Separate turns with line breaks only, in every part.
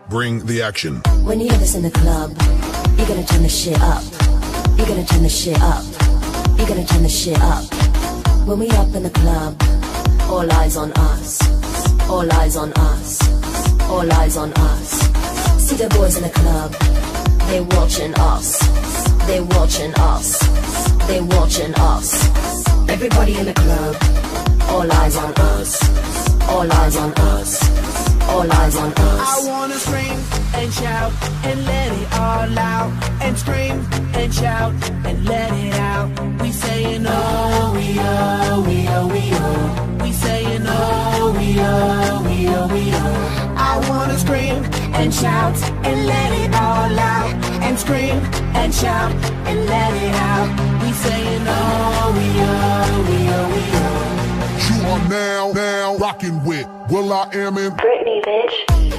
Bring the action.
When you have this in the club, you're gonna turn the shit up. You're gonna turn the shit up. You're gonna turn the shit up. When we up in the club, all eyes on us. All eyes on us. All eyes on us. See the boys in the club, they watching us. They watching us. They watching us. Everybody in the club, all eyes on us. All eyes on us. All eyes on us.
I wanna scream and shout and let it all out. And scream and shout and let it out. We saying oh, we oh, we oh, we oh. We saying oh, we oh, we oh, we oh. I wanna scream and shout and let it all out. And scream and shout and let it out. We saying oh, we oh, we oh, we oh.
You are now rocking with will.i.am in
Britney, bitch.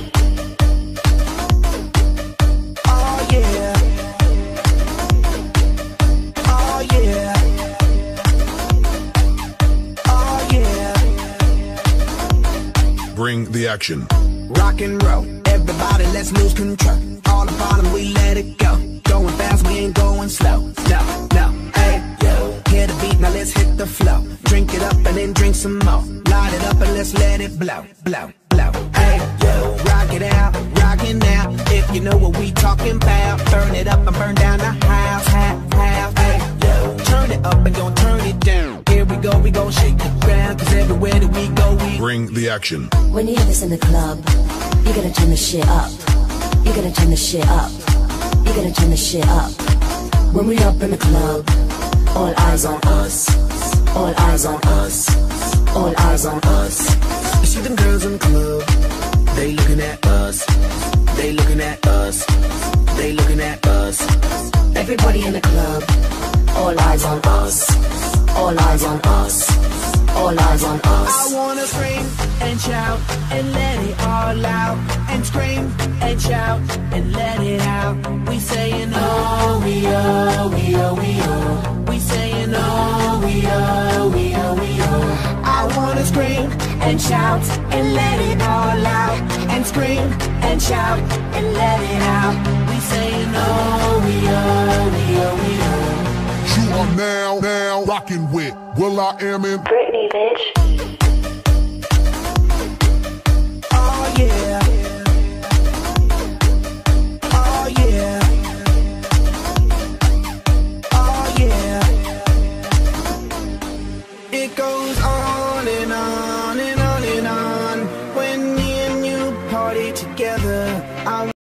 Oh yeah. Oh yeah. Oh yeah.
Bring the action.
Rock and roll, everybody let's lose control. All the bottom we let it go. Going fast, we ain't going slow. No, no, hey, yo. Hear the beat, now let's hit the flow. Drink it up and then drink some more. Light it up and let's let it blow, blow, blow. Hey, yo, rock it out, rockin' out. If you know what we talking about, burn it up and burn down the house, house. Hey, yo, turn it up and don't turn it down. Here we go shake the ground. Cause everywhere that we go, we
bring the action.
When you have this in the club, you're gonna turn the shit up. You're gonna turn the shit up. You're gonna turn the shit up. When we up in the club, all eyes on us. All eyes on us. All eyes on us.
You see them girls in the club, they looking at us. They looking at us. They looking at us.
Everybody in the club, all eyes on us. All eyes on us. All eyes on us.
I wanna scream and shout and let it all out. And scream and shout and let it out. We saying oh, we oh, we oh, we oh. We saying oh, we oh, we oh, we oh. I wanna scream and shout and let it all out. And scream and shout and let it out. We saying oh, we oh, we oh, we oh.
You are now rocking with will.i.am in
Britney, bitch.
Oh yeah. Oh yeah. Oh yeah. It goes on and on and on and on. When me and you party together, I'm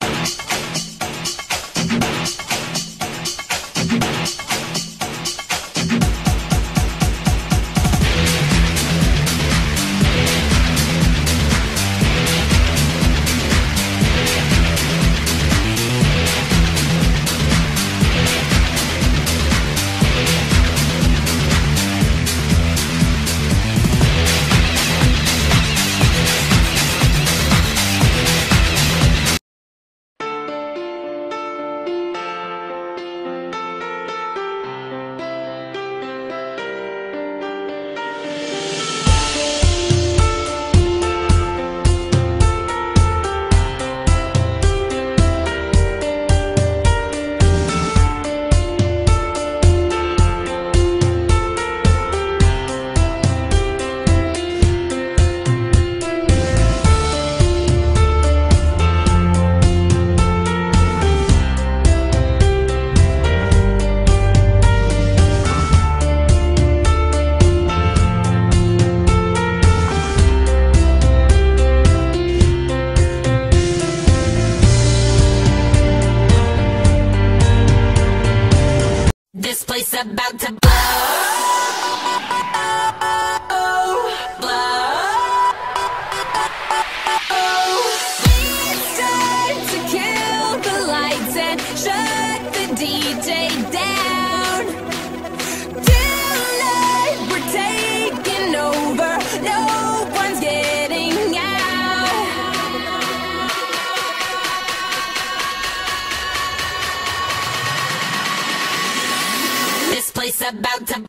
This place about to blow. It's time to kill the lights and shut the DJ down. Tonight we're taking over. No one's getting out. This place about to